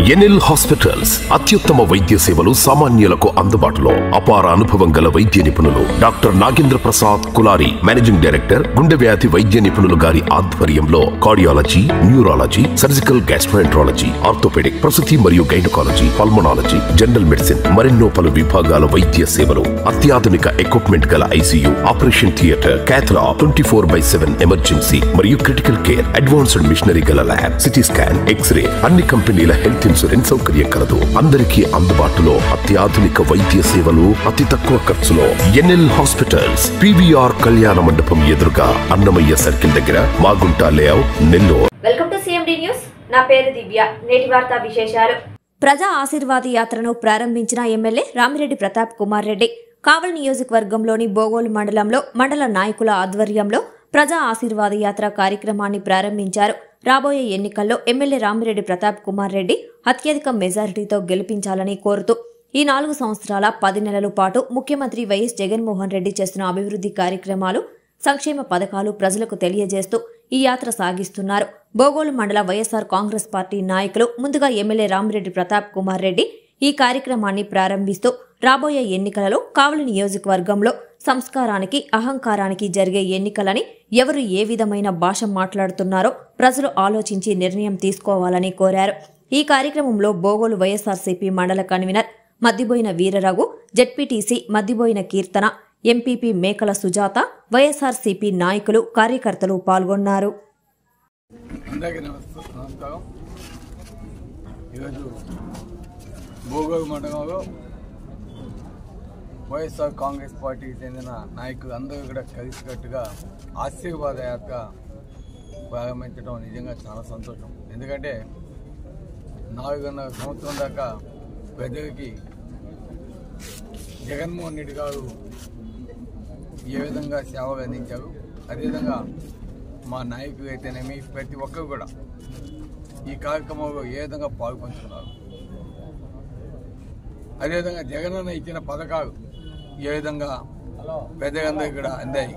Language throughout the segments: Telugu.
ఎన్ఎల్ హాస్పిటల్స్ అత్యుత్తమ వైద్య సేవలు సామాన్యులకు అందుబాటులో. అపార అనుభవం గల వైద్య నిపుణులు doctor Nagendra Prasad Kulari, managing director, గుండె వ్యాధి వైద్య నిపుణులు గారి ఆధ్వర్యంలో cardiology, neurology, surgical gastroenterology, orthopaedic, ప్రసూతి మరియు గైనకాలజీ, పల్మనాలజీ, జనరల్ మెడిసిన్ మరెన్నో పలు విభాగాల వైద్య సేవలు. అత్యాధునిక ఎక్విప్మెంట్ గల ICU, operation theatre, cath lab, 24/7 emergency మరియు క్రిటికల్ కేర్, అడ్వాన్స్డ్ మిషనరీ గల ల్యాబ్, సిటీ స్కాన్, ఎక్స్రే, అన్ని కంపెనీల హెల్త్ ఇన్సూరెన్స్ సౌకర్యం కలదు. అందరికీ అందుబాటులో అత్యాధునిక వైద్య సేవలు అతి తక్కువ ఖర్చులో. ఎన్ఎల్ హాస్పిటల్స్, పీవీఆర్ కళ్యాణ మండపం ఎదురుగా, అన్నమయ్య సర్కిల్ దగ్గర, Magunta layout, Nellore. Welcome to CMD news. నా పేరు దివ్య. నేటి వార్తా విశేషాలు. ప్రజా ఆశీర్వాద యాత్రను ప్రారంభించిన ఎమ్మెల్యే రామిరెడ్డి ప్రతాప్ కుమార్ రెడ్డి కావలి నియోజకవర్గంలోని బోగోలు మండలంలో మండల నాయకుల ఆధ్వర్యంలో ప్రజా ఆశీర్వాద యాత్ర కార్యక్రమాన్ని ప్రారంభించారు. రాబోయే ఎన్నికల్లో ఎమ్మెల్యే రామిరెడ్డి ప్రతాప్ కుమార్ రెడ్డి అత్యధిక మెజారిటీతో గెలిపించాలని కోరుతూ ఈ 4 సంవత్సరాల 10 నెలల పాటు ముఖ్యమంత్రి వైఎస్ జగన్మోహన్ రెడ్డి చేస్తున్న అభివృద్ధి కార్యక్రమాలు, సంక్షేమ పథకాలు ప్రజలకు తెలియజేస్తూ ఈ యాత్ర సాగిస్తున్నారు. బోగోలు మండల వైఎస్ఆర్ కాంగ్రెస్ పార్టీ నాయకులు ముందుగా ఎమ్మెల్యే రామిరెడ్డి ప్రతాప్ కుమార్ రెడ్డి ఈ కార్యక్రమాన్ని ప్రారంభిస్తూ రాబోయే ఎన్నికలలో కావలి నియోజకవర్గంలో సంస్కారానికి, అహంకారానికి జరిగే ఎన్నికలని ఎవరు ఏ విధమైన భాష మాట్లాడుతున్నారో ప్రజలు ఆలోచించి నిర్ణయం తీసుకోవాలని కోరారు. ఈ కార్యక్రమంలో బోగోలు వైఎస్ఆర్సీపీ మండల convener Maddiboina Veeraraghu, ZPTC Maddiboina Keerthana, MPP Mekala Sujatha, YSRCP నాయకులు, కార్యకర్తలు పాల్గొన్నారు. వైఎస్ఆర్ కాంగ్రెస్ పార్టీకి చెందిన నాయకులు అందరూ కూడా కలిసికట్టుగా ఆశీర్వాద యాత్ర ప్రారంభించడం నిజంగా చాలా సంతోషం. ఎందుకంటే 4.5 సంవత్సరం దాకా ప్రజలకి జగన్మోహన్ రెడ్డి గారు ఏ విధంగా సేవలు అందించారు, అదేవిధంగా మా నాయకులు అయితేనేమి ప్రతి ఒక్కరు కూడా ఈ కార్యక్రమంలో ఏ విధంగా పాల్పంచుకున్నారు, అదేవిధంగా జగనన్న ఇచ్చిన పథకాలు ఏ విధంగా ప్రజలందరికీ కూడా అందాయి,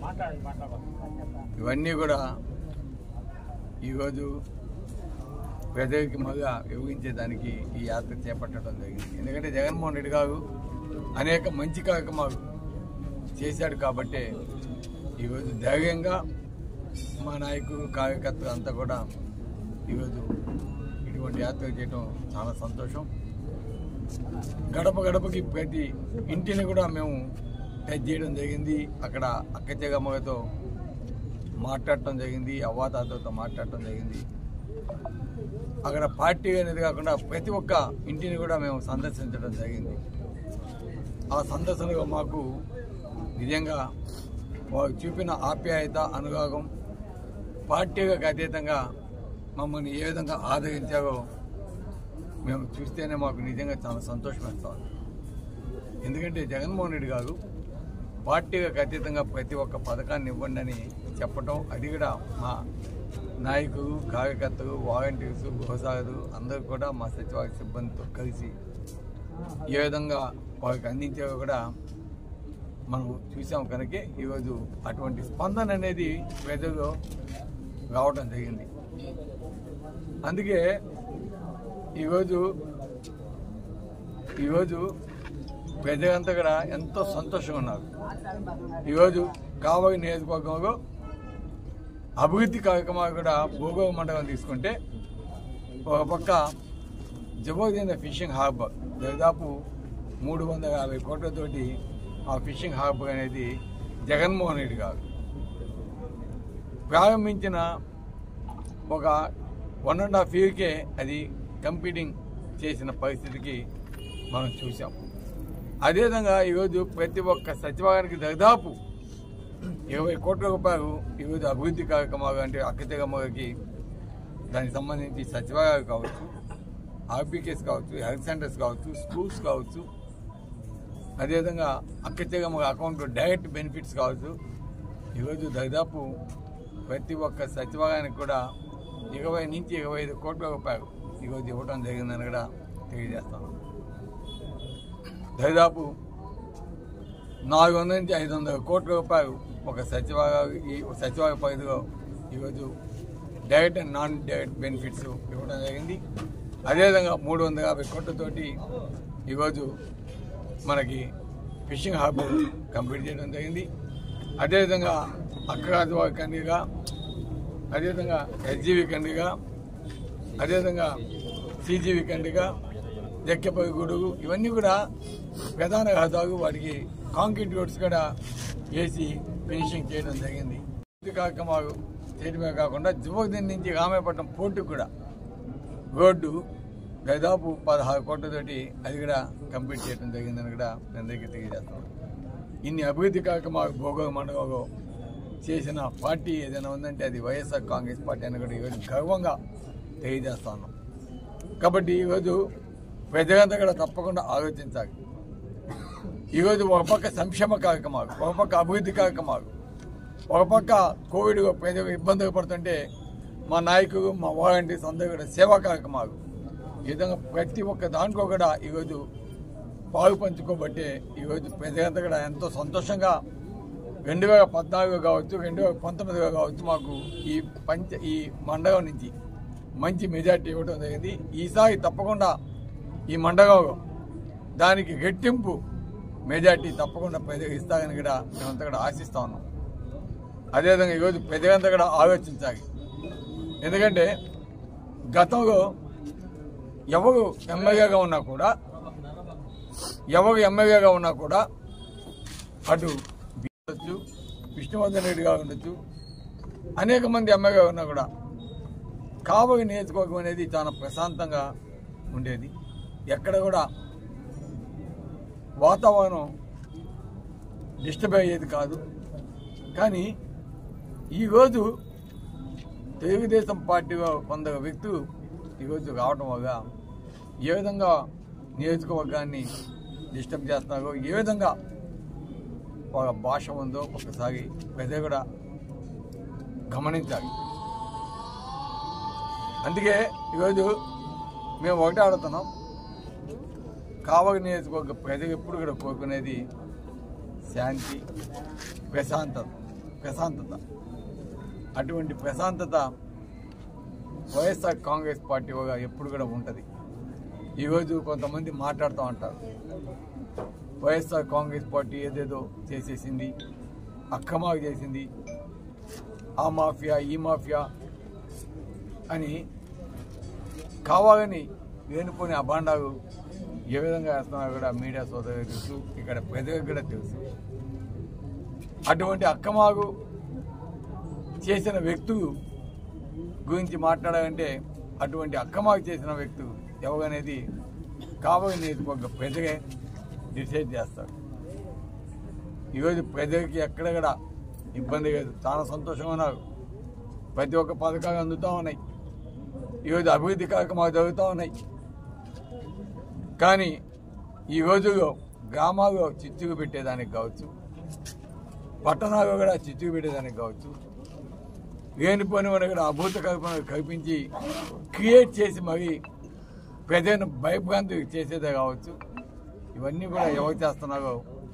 ఇవన్నీ కూడా ఈరోజు ప్రజలకి మళ్ళా వివరించేదానికి ఈ యాత్ర చేపట్టడం జరిగింది. ఎందుకంటే జగన్మోహన్ రెడ్డి గారు అనేక మంచి కార్యక్రమాలు చేశాడు కాబట్టి ఈరోజు ధైర్యంగా మా నాయకులు, కార్యకర్తలు అంతా కూడా ఈరోజు ఇటువంటి యాత్ర చేయడం చాలా సంతోషం. గడప గడపకి ప్రతి ఇంటిని కూడా మేము టచ్ చేయడం జరిగింది. అక్కడ అక్క చెగమ్మతో మాట్లాడటం జరిగింది, అవ్వాతాతతో మాట్లాడటం జరిగింది. అక్కడ పార్టీ అనేది కాకుండా ప్రతి ఒక్క ఇంటిని కూడా మేము సందర్శించడం జరిగింది. ఆ సందర్శనలో మాకు నిజంగా వారు చూపిన ఆప్యాయత, అనురాగం, పార్టీలకు అతీతంగా మమ్మల్ని ఏ విధంగా ఆదరించారో మేము చూస్తేనే మాకు నిజంగా చాలా సంతోషం వేస్తాం. ఎందుకంటే జగన్మోహన్ రెడ్డి గారు పార్టీలకు అతీతంగా ప్రతి ఒక్క పథకాన్ని ఇవ్వండి అని చెప్పటం, అది కూడా మా నాయకులు, కార్యకర్తలు, వాలంటీర్స్, గృహసారులు అందరూ కూడా మా సచివాలయ సిబ్బందితో కలిసి ఏ విధంగా వారికి అందించారో కూడా మనం చూసాం. కనుక ఈరోజు అటువంటి స్పందన అనేది ప్రజల్లో రావడం జరిగింది. అందుకే ఈరోజు ప్రజలంతా కూడా ఎంతో సంతోషంగా ఉన్నారు. ఈరోజు కావలి నియోజకవర్గంలో అభివృద్ధి కార్యక్రమాలు కూడా బోగోలు మండలం తీసుకుంటే ఒక పక్క జబోదీన ఫిషింగ్ హార్బర్ దాదాపు 350 కోట్లతోటి ఆ ఫిషింగ్ హార్బర్ అనేది జగన్మోహన్ రెడ్డి గారు ప్రారంభించిన ఒక 1.5 yearకే అది కంప్లీటింగ్ చేసిన పరిస్థితికి మనం చూసాం. అదేవిధంగా ఈరోజు ప్రతి ఒక్క సచివాలయానికి దాదాపు 20 కోట్ల రూపాయలు ఈరోజు అభివృద్ధి కార్యక్రమాలు, అంటే అక్కచెగమ్మకి దానికి సంబంధించి సచివాలయాలు కావచ్చు, ఆర్బీకేస్ కావచ్చు, హెల్త్ సెంటర్స్ కావచ్చు, స్కూల్స్ కావచ్చు, అదేవిధంగా అక్కచెగమ్మ అకౌంట్లో డైరెక్ట్ బెనిఫిట్స్ కావచ్చు, ఈరోజు దాదాపు ప్రతి ఒక్క సచివాలయానికి కూడా 20 నుంచి 25 కోట్ల రూపాయలు ఈరోజు ఇవ్వడం జరిగిందని కూడా తెలియజేస్తాను. దాదాపు 400 నుంచి 500 కోట్ల రూపాయలు ఒక సచివాలయ పరిధిలో ఈరోజు direct and non direct benefits ఇవ్వడం జరిగింది. అదేవిధంగా 350 కోట్లతోటి ఈరోజు మనకి ఫిషింగ్ హార్బర్ కంప్లీట్ చేయడం జరిగింది. అదేవిధంగా అక్కగాజువాక కండిగా, అదేవిధంగా ఎస్జీవి కండిగా, అదేవిధంగా సిజీవి కండిగా, జక్కెపల్లి గూడుగు ఇవన్నీ కూడా ప్రధాన రహదారు వాటికి కాంక్రీట్ రోడ్స్ కూడా వేసి ఫినిషింగ్ చేయడం జరిగింది. కార్యక్రమాలు చేయడమే కాకుండా జువోదయం నుంచి రామాయపట్నం పోర్టుకు కూడా రోడ్డు దాదాపు 16 కోట్లతోటి అది కూడా కంప్లీట్ చేయడం జరిగిందని కూడా అందరికీ తెలియజేస్తాం. ఇన్ని అభివృద్ధి కార్యక్రమాలు భోగోగ మండలంలో చేసిన పార్టీ ఏదైనా ఉందంటే అది వైఎస్ఆర్ కాంగ్రెస్ పార్టీ అని కూడా ఈరోజు గర్వంగా తెలియజేస్తా ఉన్నాం. కాబట్టి ఈరోజు ప్రజలంతా కూడా తప్పకుండా ఆలోచించాలి. ఈరోజు ఒక పక్క సంక్షేమ కార్యక్రమాలు, ఒక పక్క అభివృద్ధి కార్యక్రమాలు, ఒక పక్క కోవిడ్ ప్రజలు ఇబ్బందులు పడుతుంటే మా నాయకులు మా వాలంటీర్స్ అందరూ కూడా సేవా కార్యక్రమాలు, ఈ విధంగా ప్రతి ఒక్క దాంట్లో కూడా ఈరోజు పాలు పంచుకోబట్టే ఈరోజు ప్రజలంతా కూడా ఎంతో సంతోషంగా 2014 కావచ్చు 2019 కావచ్చు మాకు ఈ మండలం నుంచి మంచి మెజార్టీ ఇవ్వడం జరిగింది. ఈసారి తప్పకుండా ఈ మండలంలో దానికి రెట్టింపు మెజార్టీ తప్పకుండా ప్రజలు ఇస్తారని కూడా మేమంతా కూడా ఆశిస్తా ఉన్నాం. అదేవిధంగా ఈరోజు ప్రజలంతా కూడా ఆలోచించాలి. ఎందుకంటే గతంలో ఎవరు ఎమ్మెల్యేగా ఉన్నా కూడా అటు ఉండొచ్చు, విష్ణువర్ధన్ రెడ్డి గారు ఉండొచ్చు, అనేక మంది ఎమ్మెల్యే ఉన్నా కూడా కావలి నియోజకవర్గం అనేది చాలా ప్రశాంతంగా ఉండేది. ఎక్కడ కూడా వాతావరణం డిస్టర్బ్ అయ్యేది కాదు. కానీ ఈరోజు తెలుగుదేశం పార్టీలో కొందరు వ్యక్తులు ఈరోజు రావడం వల్ల ఏ విధంగా నియోజకవర్గాన్ని డిస్టర్బ్ చేస్తున్నారో, ఏ విధంగా వాళ్ళ భాష ఉందో ఒకసారి ప్రజలు కూడా గమనించాలి. అందుకే ఈరోజు మేము ఒకటే ఆడుతున్నాం, కావలి నియోజకవర్గ ప్రజలు ఎప్పుడు కూడా కోరుకునేది శాంతి, ప్రశాంతత. అటువంటి ప్రశాంతత వైఎస్ఆర్ కాంగ్రెస్ పార్టీ ఎప్పుడు కూడా ఉంటుంది. ఈరోజు కొంతమంది మాట్లాడుతూ ఉంటారు, వైఎస్ఆర్ కాంగ్రెస్ పార్టీ ఏదేదో చేసేసింది, అక్రమాలు చేసింది, ఆ మాఫియా ఈ మాఫియా అని కావాలని వేనుకొని అభాండాలు ఏ విధంగా వేస్తున్నారో కూడా మీడియా సోదరులకు తెలుసు, ఇక్కడ ప్రజలకు కూడా తెలుసు. అటువంటి అక్రమాలు చేసిన వ్యక్తులు గురించి మాట్లాడాలంటే అటువంటి అక్రమాలు చేసిన వ్యక్తులు ఎవరనేది కావలి నియోజకవర్గ ప్రజలే డిసైడ్ చేస్తారు. ఈరోజు ప్రజలకి ఎక్కడ కూడా ఇబ్బంది లేదు, చాలా సంతోషంగా ఉన్నారు. ప్రతి ఒక్క పథకాలు అందుతూ ఉన్నాయి, ఈరోజు అభివృద్ధి కార్యక్రమాలు జరుగుతూ ఉన్నాయి. కానీ ఈ రోజుల్లో గ్రామాల్లో చిచ్చుకు పెట్టేదానికి కావచ్చు, పట్టణాల్లో కూడా చిచ్చుకు పెట్టేదానికి కావచ్చు, లేనిపోని వారు కూడా అభూత కల్పనలు కల్పించి క్రియేట్ చేసి మరి ప్రజలను భయభ్రాంతి చేసేదే కావచ్చు. ఇవన్నీ కూడా ఎవరు చేస్తున్నారో.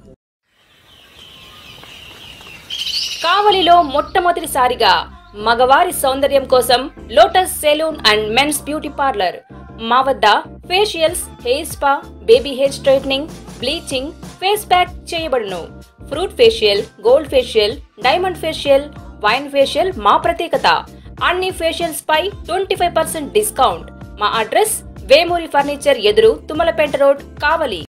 కావలిలో మొట్టమొదటిసారిగా మగవారి సౌందర్యం కోసం lotus salon and men's beauty parlour. మా వద్ద facials, hair spa, baby hair straightening, bleaching, face pack చేయబడును. Fruit facial, gold facial, diamond facial, wine facial మా ప్రత్యేకత. అన్ని ఫేషియల్స్ పై 25% డిస్కౌంట్. మా అడ్రస్ వేమూరి ఫర్నిచర్ ఎదురు, తుమ్మలపేట రోడ్, కావలి.